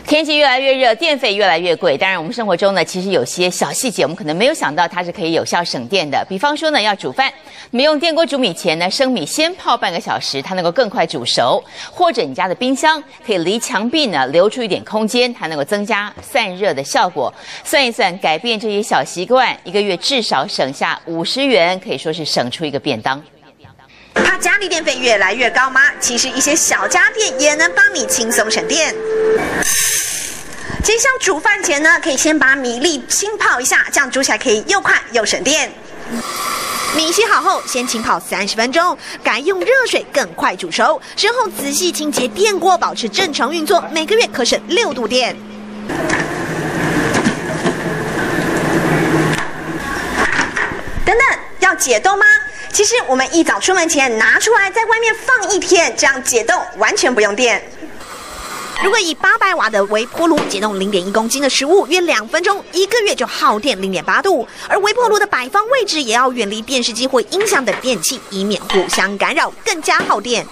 天气越来越热，电费越来越贵。当然，我们生活中呢，其实有些小细节，我们可能没有想到它是可以有效省电的。比方说呢，要煮饭，你们用电锅煮米前呢，生米先泡半个小时，它能够更快煮熟；或者你家的冰箱可以离墙壁呢留出一点空间，它能够增加散热的效果。算一算，改变这些小习惯，一个月至少省下50元，可以说是省出一个便当。 怕家里电费越来越高吗？其实一些小家电也能帮你轻松省电。其实像煮饭前呢，可以先把米粒浸泡一下，这样煮起来可以又快又省电。米洗好后，先浸泡30分钟，改用热水更快煮熟。之后仔细清洁电锅，保持正常运作，每个月可省6度电。等等，要解冻吗？其实我们一早出门前拿出来，在外面放1天，这样解冻完全不用电。如果以800瓦的微波炉解冻0.1公斤的食物，约2分钟，1个月就耗电0.8度。而微波炉的摆放位置也要远离电视机或音响等电器，以免互相干扰，更加耗电。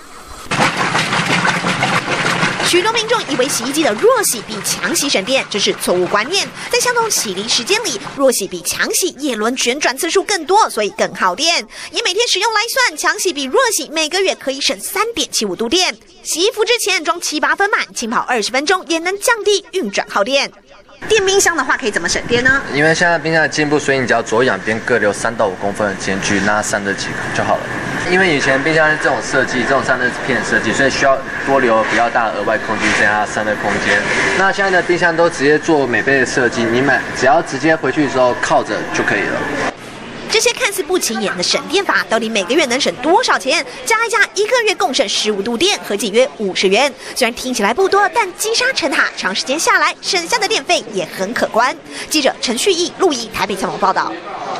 许多民众以为洗衣机的弱洗比强洗省电，这是错误观念。在相同洗涤时间里，弱洗比强洗叶轮旋转次数更多，所以更耗电。以每天使用来算，强洗比弱洗每个月可以省3.75度电。洗衣服之前装7、8分满，浸泡20分钟，也能降低运转耗电。电冰箱的话可以怎么省电呢？ 因为现在冰箱的进步，所以你只要左右两边各留3到5公分的间距，那散热几个就好了。因为以前冰箱是这种设计，这种散热片设计，所以需要多留比较大的额外空间，增加散热空间。那现在的冰箱都直接做美杯的设计，你只要直接回去的时候靠着就可以了。 这些看似不起眼的省电法，到底每个月能省多少钱？加一加，1个月共省15度电，合计约50元。虽然听起来不多，但积沙成塔，长时间下来，省下的电费也很可观。记者陈旭毅、陆毅台北采访报道。